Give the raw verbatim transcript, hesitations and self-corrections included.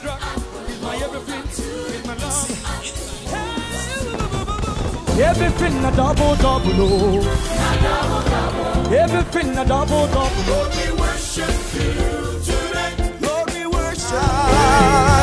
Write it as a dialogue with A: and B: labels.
A: rock, he's my everything, he's my love.
B: Everything a double double, oh. Everything a double double.
A: Lord, we worship you today.
B: Lord, we worship.